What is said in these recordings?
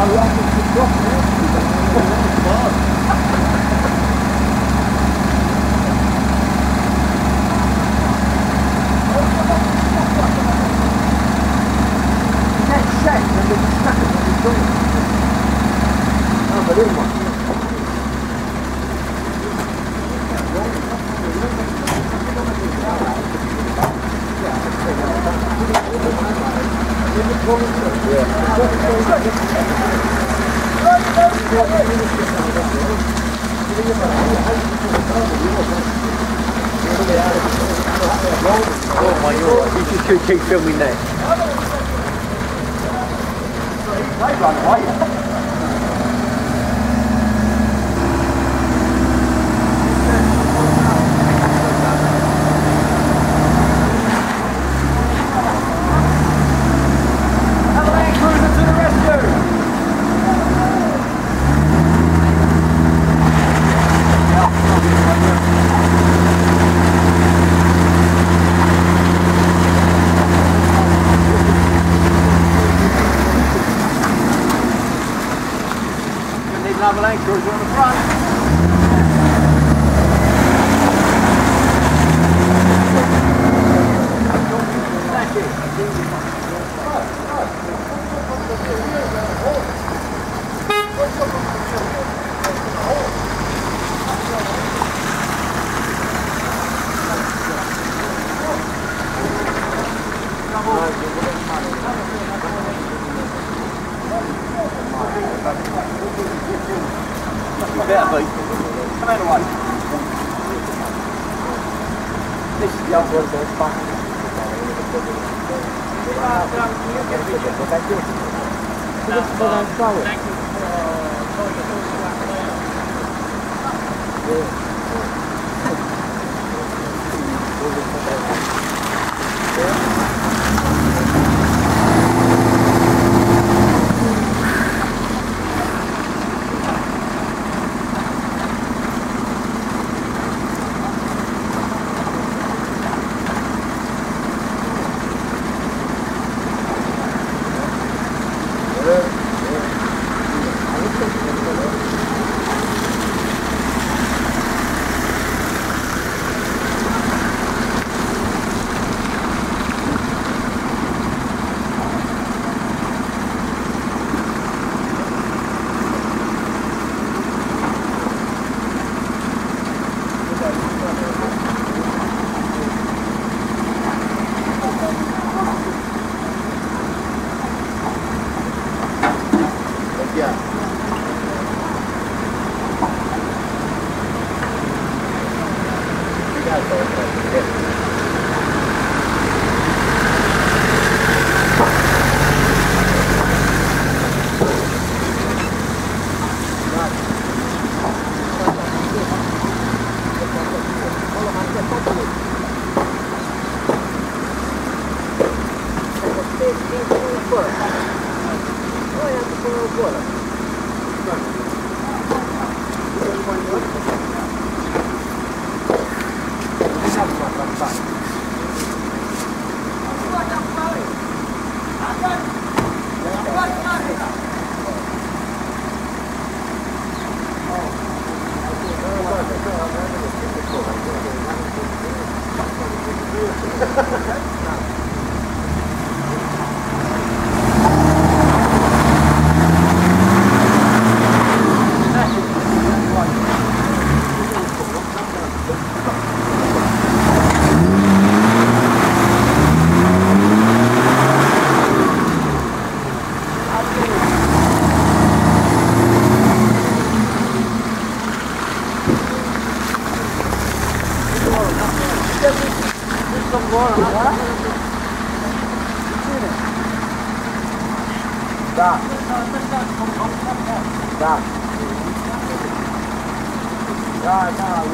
Oh my God, you just keep filming that. Avalanche cruiser on the front. Thank you. This is the old one that's back. Да. Да. Да, да.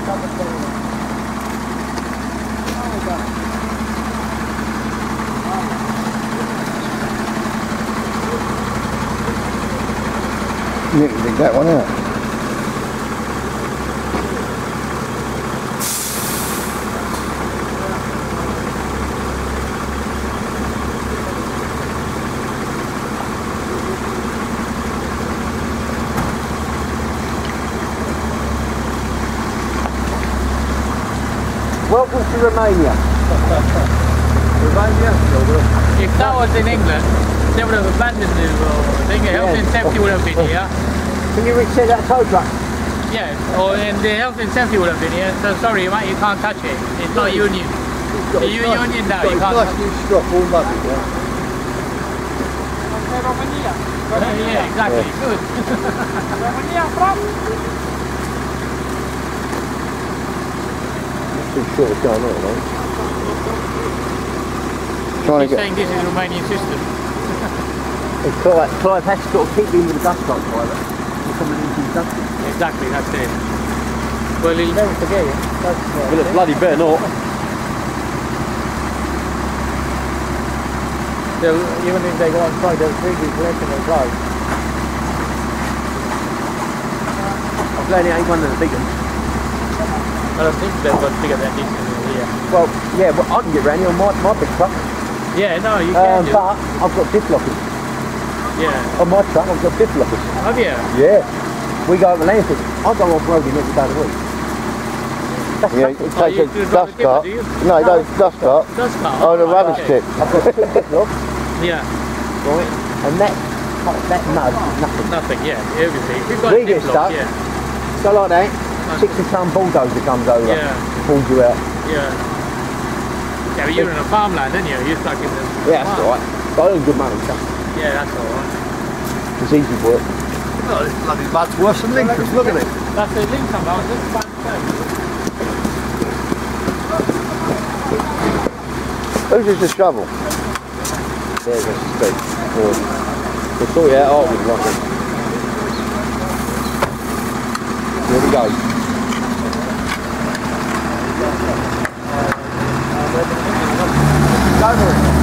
You can dig that one out. to Romania. Romania? If that was in England, they would have abandoned the thing. Health and safety would have been here. Can you reach that tow truck? Yeah, or and the health and safety would have been here. So sorry, mate, you can't touch it. It's not union. The union now, you can't touch it. Nice strop, all lovely, yeah. Yeah, exactly. Good. Too short of going on, mate. Trying to He's saying this is Romanian system. Clive has to sort of keep in with the dustcart driver. He's coming into the dustcart. Exactly, that's it. Well, he'll never forget it. Well, it's bloody better not. Even if they go on strike, they'll bring his collection and close. I'm glad it ain't one of the big ones. I don't think they've got bigger than this here. Well, yeah, well, I can get round here on my big truck. Yeah, no, you can do. But I've got diff lockers. Yeah. On my truck, I've got diff lockers. Have you? Yeah. We go over landfill. I go off-roading every day of the week. That's Yeah, it takes a dust cart. No, it does dust cart. Dust cart? Oh, the rubbish tip. I've got 2 diff locks, Yeah. right? And that mud is nothing. Nothing, yeah, everything. We've got We get zip lock, stuck. yeah. So like that, 60-ton bulldozer comes over, Yeah. pulls you out. Yeah. Yeah, but you're in a farmland, aren't you? You're stuck in the Yeah, that's farm. alright. But I earn good money, so Yeah, that's alright. it's easy work. Oh, it's bloody much worse than Lincoln, look at it. That's the link come out, just back there. Whose is the shovel? There's a stick. We'll sort it out after the rocket. Here we go. Go for it.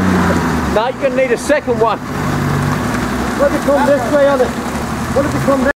Now you're going to need a second one. What have you come this way on it? What have you come this